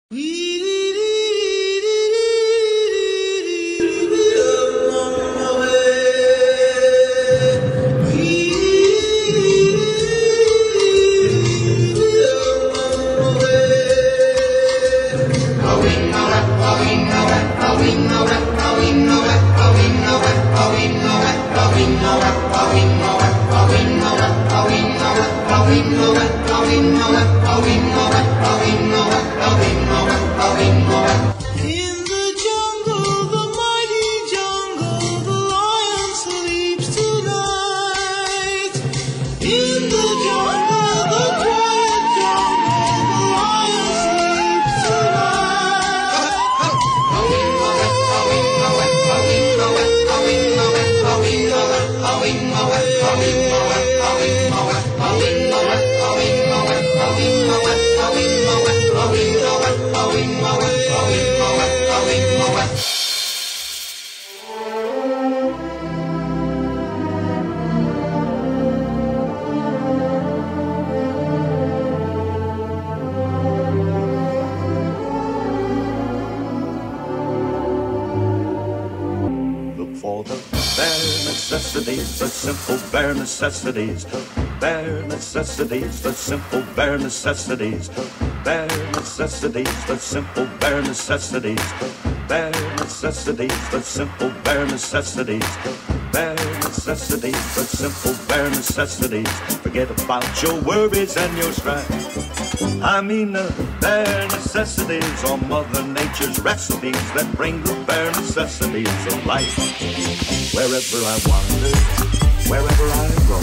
For the bare necessities, the simple bare necessities, the bare necessities, the simple bare necessities, the bare necessities, the simple bare necessities, the bare necessities, the simple bare necessities, the bare necessities, the simple bare necessities. Forget about your worries and your strife. I mean the bare necessities are Mother Nature's recipes that bring the bare necessities of life. Wherever I wander, wherever I roam,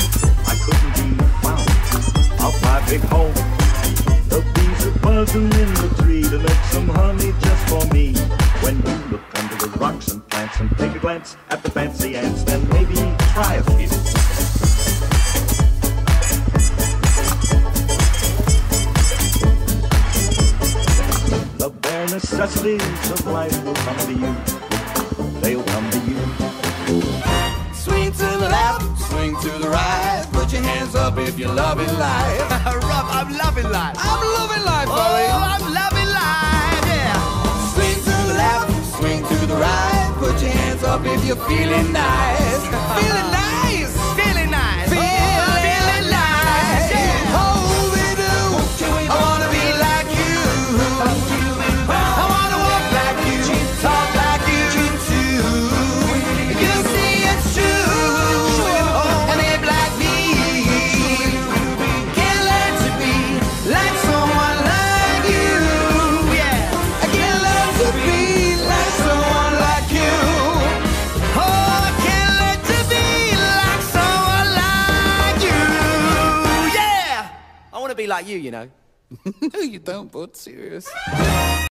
I couldn't be found out my big home. The bees are buzzing in the tree to make some honey just for me. When you look under the rocks and plants and take a glance at the fancy ants, then maybe try a few. The bare necessities of life will come to you. They'll come to you. Swing to the left, swing to the right. Put your hands up if you're loving life. Rob, I'm loving life. I'm loving life, buddy. Oh, I'm loving life, yeah. Swing to the left, swing to the right. Put your hands up if you're feeling nice. Feeling nice. Feeling nice. Feeling nice. Yeah. Oh, we do. I wanna be like you. I wanna walk like you, talk like you too. You see it's true, and if like me can learn to be like someone like you. Yeah. I can learn to be like someone like you. Oh, I can't let you be like someone like you. Yeah. I want to be like you know. No, you don't, bud. Serious.